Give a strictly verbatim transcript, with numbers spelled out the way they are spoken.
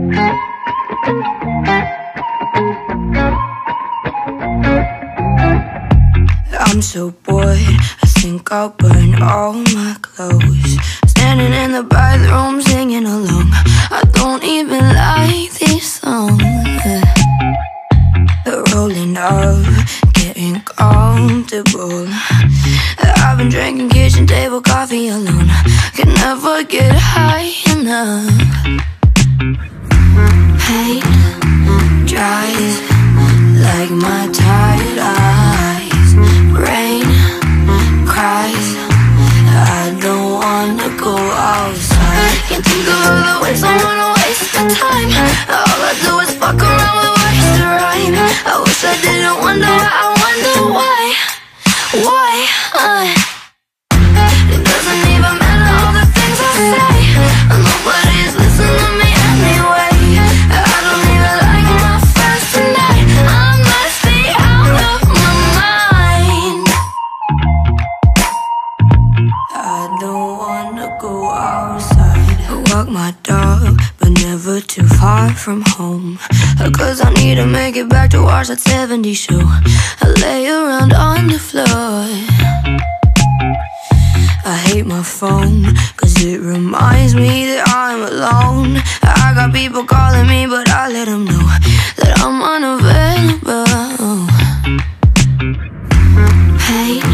I'm so bored, I think I'll burn all my clothes. Standing in the bathroom singing along. I don't even like these songs. Rolling up, getting comfortable. I've been drinking kitchen table coffee alone. Can never get high enough. Pain dries like my tired eyes. Rain cries, I don't wanna go outside. Can't think of all the ways I wanna waste my time. All I do is fuck around with words to rhyme. I wish I didn't wonder why, I wonder why. Why? Uh, it doesn't even matter all the things I say. Nobody's listening to me anyway. I don't even like my friends tonight. I must be out of my mind. I don't wanna go outside. I walk my dog, but never too far from home. Cause I need to make it back to watch that seventies show. I lay around on the floor. I hate my phone, cause it reminds me that I'm alone. I got people calling me, but I let them know that I'm unavailable. Pain